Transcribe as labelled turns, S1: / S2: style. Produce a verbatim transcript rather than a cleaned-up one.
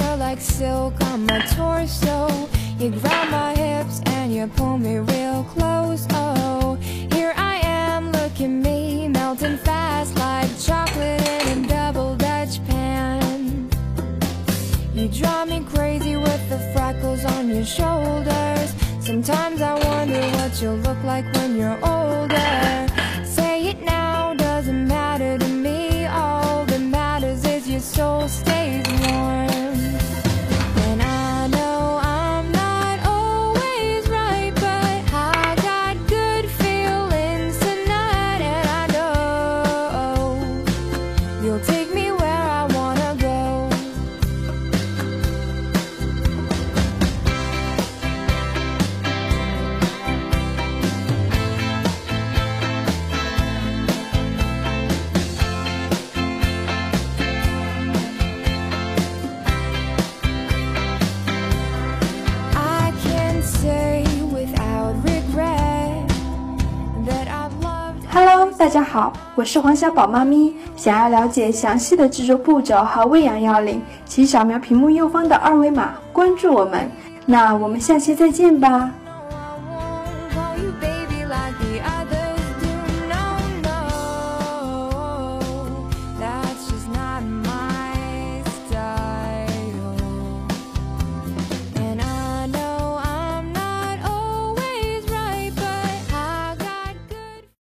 S1: You're like silk on my torso. You grab my hips and you pull me real close. Oh, here I am, look at me, melting fast like chocolate in a double Dutch pan. You drive me crazy with the freckles on your shoulders. Sometimes I wonder what you'll look like when you're older. Say it now, doesn't matter to me. All that matters is your soul stays warm. And I know I'm not always right, but I got good feelings tonight. And I know you'll take me where I wanna go. I can say without regret that I've loved.
S2: Hello， 大家好，我是黄小宝妈咪。想要了解详细的制作步骤和喂养要领，请扫描屏幕右方的二维码关注我们。那我们下期再见吧。